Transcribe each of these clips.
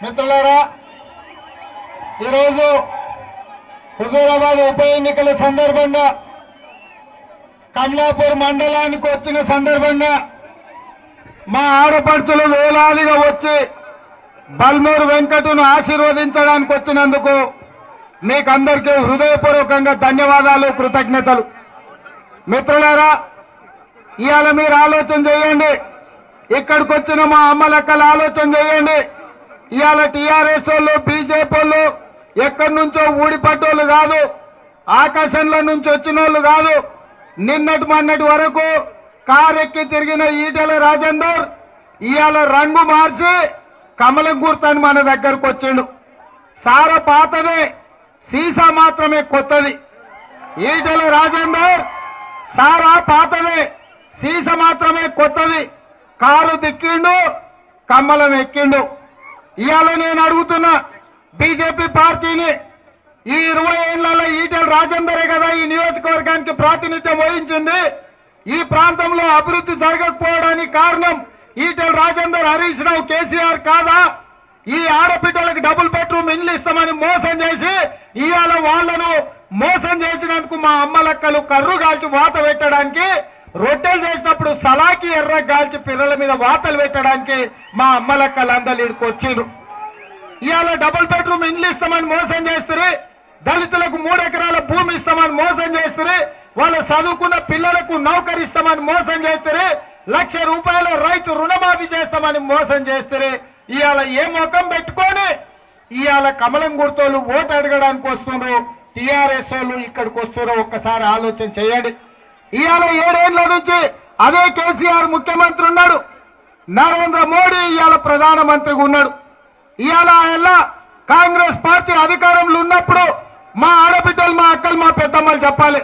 మిత్రులారా, ఈరోజు హుజూరాబాద్ ఉప ఎన్నికల సందర్భంగా కమలాపూర్ మండలానికి వచ్చిన సందర్భంగా మా ఆడపడుచులు వేలాదిగా వచ్చి బల్మూరు వెంకటను ఆశీర్వదించడానికి వచ్చినందుకు మీకందరికీ హృదయపూర్వకంగా ధన్యవాదాలు, కృతజ్ఞతలు. మిత్రులారా, ఇవాళ మీరు ఆలోచన చేయండి, ఇక్కడికి వచ్చిన మా అమ్మలక్కలు ఆలోచన చేయండి. ఇవాళ టీఆర్ఎస్ వాళ్ళు, బీజేపీ వాళ్ళు ఎక్కడి నుంచో ఊడిపడ్డోళ్ళు కాదు, ఆకాశంలో నుంచి వచ్చిన వాళ్ళు కాదు. నిన్నటి మొన్నటి వరకు కారెక్కి తిరిగిన ఈటెల రాజేందర్ ఇవాళ రంగు మార్చి కమలం గుర్తని మన దగ్గరకు వచ్చిండు. సార పాతదే, సీసా మాత్రమే కొత్తది. ఈటెల రాజేందర్ సారా పాతదే, సీసా మాత్రమే కొత్తది. కారు దిక్కిండు, కమ్మలం ఎక్కిండు. ఇవాళ నేను అడుగుతున్నా బీజేపీ పార్టీని, ఈ 20 ఏళ్లలో ఈటెల రాజేందరే కదా ఈ నియోజకవర్గానికి ప్రాతినిధ్యం వహించింది. ఈ ప్రాంతంలో అభివృద్ధి జరగకపోవడానికి కారణం ఈటెల రాజేందర్, హరీష్ రావు, కేసీఆర్ కాదా? ఈ ఆడపిల్లలకు డబుల్ బెడ్రూమ్ ఇండ్లు ఇస్తామని మోసం చేసి ఇవాళ వాళ్లను మోసం చేసినందుకు మా అమ్మలక్కలు కర్రు కాల్చి వాత పెట్టడానికి, రొట్టెలు చేసినప్పుడు సలాకి ఎర్ర గాల్చి పిల్లల మీద వాతలు పెట్టడానికి మా అమ్మలక్కలు అందరు ఇక్కడికి వచ్చిండ్రు. ఇవాళ డబుల్ బెడ్రూమ్ ఇండ్లు ఇస్తామని మోసం చేస్తారు, దళితులకు 3 ఎకరాల భూమి ఇస్తామని మోసం చేస్తారు, వాళ్ళ చదువుకున్న పిల్లలకు నౌకరిస్తామని మోసం చేస్తారు, ₹1,00,000 రైతు రుణమాఫీ చేస్తామని మోసం చేస్తారు. ఇవాళ ఏ ముఖం పెట్టుకొని ఇవాళ కమలం గుర్తోళ్ళు ఓటు అడగడానికి వస్తున్నారు, టీఆర్ఎస్ వాళ్ళు ఇక్కడికి వస్తున్నారో ఒక్కసారి ఆలోచన చేయండి. ఇవాళ 7 ఏళ్ల నుంచి అదే కేసీఆర్ ముఖ్యమంత్రి ఉన్నాడు, నరేంద్ర మోడీ ఇవాళ ప్రధానమంత్రిగా ఉన్నాడు. ఇవాళ ఆయన కాంగ్రెస్ పార్టీ అధికారంలో ఉన్నప్పుడు మా ఆడబిడ్డలు, మా అక్కలు, మా పెద్దమ్మలు చెప్పాలి,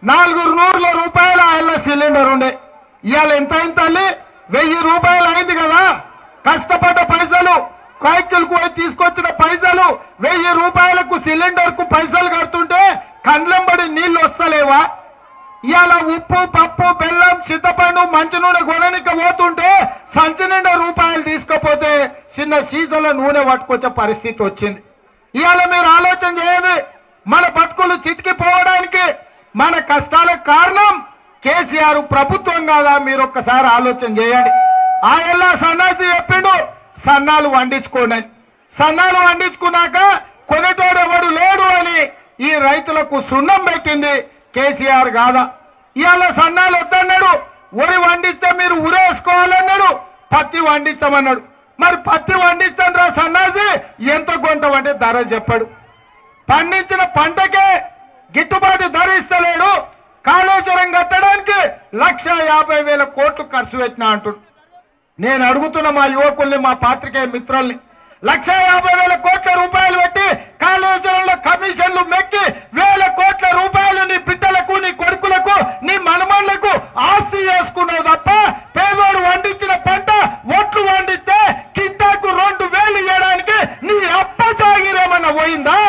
₹400 ఆయన సిలిండర్ ఉండే. ఇవాళ ఎంత అయింది తల్లి? ₹1000 అయింది కదా. కష్టపడ్డ పైసలు, కైకిల్కు పోయి తీసుకొచ్చిన పైసలు, ₹1000కు సిలిండర్ కు పైసలు కడుతుంటే కండ్లంబడి నీళ్లు వస్తలేవా? ఇవాళ ఉప్పు, పప్పు, బెల్లం, చింతపండు, మంచి నూనె కొననికి పోతుంటే సంచి నిండా రూపాయలు తీసుకపోతే చిన్న సీజన్ల నూనె పట్టుకొచ్చే పరిస్థితి వచ్చింది. ఇవాళ మీరు ఆలోచన చేయండి, మన బతుకులు చితికిపోవడానికి మన కష్టాలకు కారణం కేసీఆర్ ప్రభుత్వం కాదా? మీరు ఒక్కసారి ఆలోచన చేయండి. ఆయన సన్నాసి చెప్పిండు సన్నాలు వండించుకోండి. సన్నాలు వండించుకున్నాక కొనేటోడు ఎవడు లేడు అని ఈ రైతులకు సున్నం పెట్టింది కేసీఆర్ కాదా? ఇవాళ సన్నాలు వద్దన్నాడు, వరి వండిస్తే మీరు ఉరేసుకోవాలన్నాడు, పత్తి వండించమన్నాడు. మరి పత్తి వండిస్తాను రా సన్నాసి, ఎంత కొంటామంటే ధర చెప్పాడు. పండించిన పంటకే గిట్టుబాటు ధర ఇస్తలేడు. కాళేశ్వరం కట్టడానికి ₹1,50,000 కోట్లు ఖర్చు పెట్టినా అంటుడు. నేను అడుగుతున్న మా యువకుల్ని, మా పాత్రికేయ మిత్రుల్ని, ₹1,50,000 కోట్ల పెట్టి కాళేశ్వరంలో కమిషన్లు మెక్కి ₹1,000 కోట్ల నీ బిడ్డలకు, నీ కొడుకులకు, నీ మనమళ్లకు ఆస్తి చేసుకున్నావు తప్ప పేదోడు వండించిన పంట ఒట్లు వండిస్తే కింటాకు 2,000 ఇవ్వడానికి నీ అప్ప జాగిరేమన్నా పోయిందా?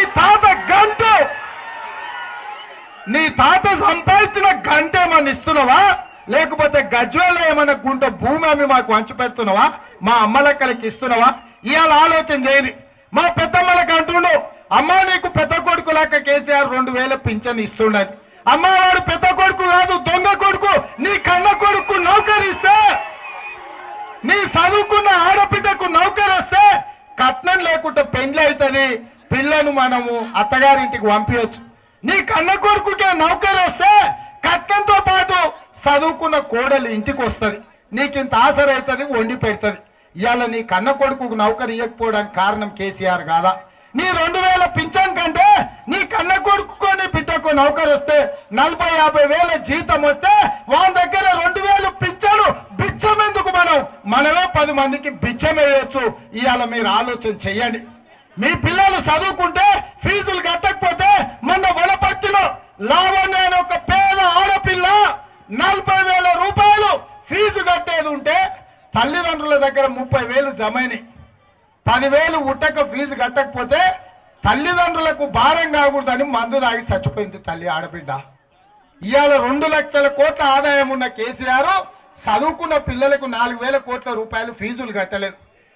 నీ తాత సంపాదించిన గంట ఏమన్నా ఇస్తున్నావా? లేకపోతే గజ్వేల్లో ఏమన్నా గుంట భూమి అమ్మి మాకు వంచి పెడుతున్నావా? మా అమ్మలక్కలకి ఇస్తున్నావా? ఇవాళ ఆలోచన చేయని. మా పెద్దమ్మలకి అంటుండు, అమ్మా నీకు పెద్ద కొడుకు లాక్క కేసీఆర్ 2,000 పింఛన్ ఇస్తుండని. అమ్మ వాడు పెద్ద కొడుకు కాదు, దొంగ కొడుకు. నీ కన్న కొడుకు నౌకరిస్తే, నీ చదువుకున్న ఆడపిద్దకు నౌకరిస్తే కట్నం లేకుండా పెండ్లి అవుతుంది, పిల్లను మనము అత్తగారింటికి పంపించచ్చు. నీ కన్న కొడుకుకే నౌకరి వస్తే కట్నంతో పాటు చదువుకున్న కోడలు ఇంటికి వస్తుంది, నీకింత ఆసరైతుంది, వండి పెడుతుంది. ఇవాళ నీ కన్న కొడుకు నౌకరి ఇవ్వకపోవడానికి కారణం కేసీఆర్ కాదా? నీ 2,000 పింఛన్ కంటే నీ కన్న కొడుకు, నీ బిడ్డకు నౌకరి వస్తే 40,000-50,000 జీతం వస్తే వాళ్ళ దగ్గర 2,000 పింఛను బిచ్చం ఎందుకు? మనమే 10 మందికి బిచ్చం వేయొచ్చు. ఇవాళ మీరు ఆలోచన చెయ్యండి. మీ పిల్లలు చదువుకుంటే ఫీజులు కట్టకపోతే మొన్న వలపర్తిలో లావణ్య అనే ఒక పేద ఆడపిల్ల ₹40,000 ఫీజు కట్టేది ఉంటే తల్లిదండ్రుల దగ్గర 30,000 జమైనాయి. 10,000 ఉట్టక ఫీజు కట్టకపోతే తల్లిదండ్రులకు భారం కాకూడదని మందు తాగి చచ్చిపోయింది తల్లి ఆడబిడ్డ. ఇవాళ 2,00,000 కోట్ల ఆదాయం ఉన్న కేసీఆర్ చదువుకున్న పిల్లలకు ₹4,000 కోట్ల ఫీజులు కట్టలేదు.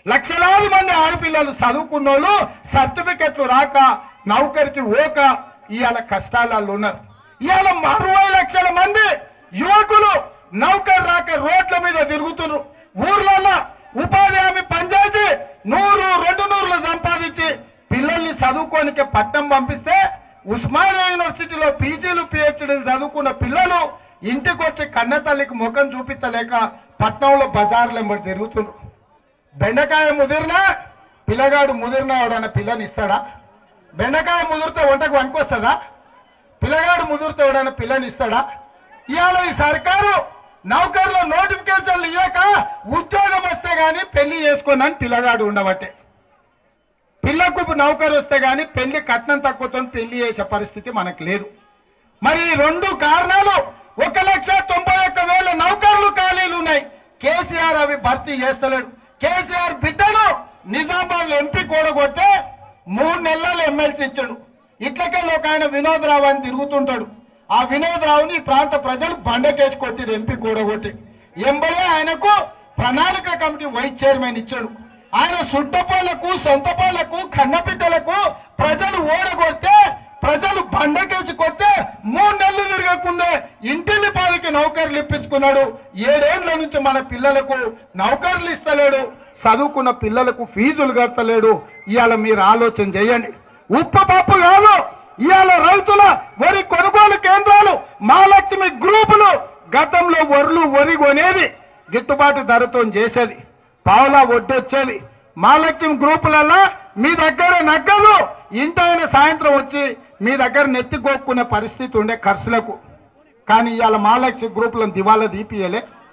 లక్షలాది మంది ఆడపిల్లలు చదువుకున్నోళ్ళు సర్టిఫికెట్లు రాక నౌకరికి ఓక ఇవాళ కష్టాలలో ఉన్నారు. ఇవాళ 60 లక్షల మంది యువకులు నౌకరు రాక రోడ్ల మీద తిరుగుతున్నారు. ఊర్లలో ఉపాధి హామీ పనిచేసి 100-200 సంపాదించి పిల్లల్ని చదువుకోనికే పట్నం పంపిస్తే ఉస్మానియా యూనివర్సిటీలో పీజీలు పిహెచ్డీలు చదువుకున్న పిల్లలు ఇంటికి వచ్చి కన్నతల్లికి ముఖం చూపించలేక పట్నంలో బజార్లు ఎంబడి తిరుగుతున్నారు. బెండకాయ ముదిరినా పిల్లగాడు ముదిరినా ఎవడన్నా పిల్లని ఇస్తాడా? బెండకాయ ముదిరితే వంటకు వనుకొస్తుందా? పిల్లగాడు ముదిరితే ఎవడన్నా పిల్లని ఇస్తాడా? ఇవాళ ఈ సర్కారు నౌకర్లో నోటిఫికేషన్లు ఇవ్వక ఉద్యోగం వస్తే గాని పెళ్లి చేసుకోనని పిల్లగాడు ఉండబట్టే, పిల్లకు నౌకరు వస్తే గాని పెళ్లి కట్నం తక్కువతో పెళ్లి చేసే పరిస్థితి మనకు లేదు. మరి 2 కారణాలు. 1,91,000 నౌకర్లు ఖాళీలు ఉన్నాయి. కేసీఆర్ అవి భర్తీ చేస్తలేడు. కేసీఆర్ బిడ్డను నిజామాబాద్ ఎంపీ కూడగొట్టే 3 నెలలు ఎమ్మెల్సీ ఇచ్చాడు. ఇట్లకెళ్ళి ఒక ఆయన వినోద్ రావు అని తిరుగుతుంటాడు. ఆ వినోద్ రావుని ఈ ప్రాంత ప్రజలు బండకేసి కొట్టిరు ఎంపీ కూడగొట్టి. ఎంబడే ఆయనకు ప్రణాళిక కమిటీ వైస్ చైర్మన్ ఇచ్చాడు. ఆయన సుట్టపాలకు సొంతపాలకు కన్నబిడ్డలకు ప్రజలు ఓడగొడితే ప్రజలు బండకేసి కొట్టే 3 నెలలు తిరగకుండా ఇంటిల్లి పాలకి నౌకర్లు ఇప్పించుకున్నాడు. 7 ఏళ్ల నుంచి మన పిల్లలకు నౌకర్లు ఇస్తలేడు, చదువుకున్న పిల్లలకు ఫీజులు కడతలేడు. ఇవాళ మీరు ఆలోచన చేయండి. ఉప్పు పప్పు కాదు, ఇవాళ రైతుల వరి కొనుగోలు కేంద్రాలు మహాలక్ష్మి గ్రూపులు గతంలో వరి కొనేది గిట్టుబాటు ధరతో చేసేది, పావులా వడ్డొచ్చేది. మహాలక్ష్మి గ్రూపులలో మీ దగ్గర నగ్గదు, ఇంటైన సాయంత్రం వచ్చి మీ దగ్గర నెత్తికొక్కునే పరిస్థితి ఉండే ఖర్చులకు. కానీ ఇవాళ మహాలక్ష్మి గ్రూపులను దివాలా దీపియలే.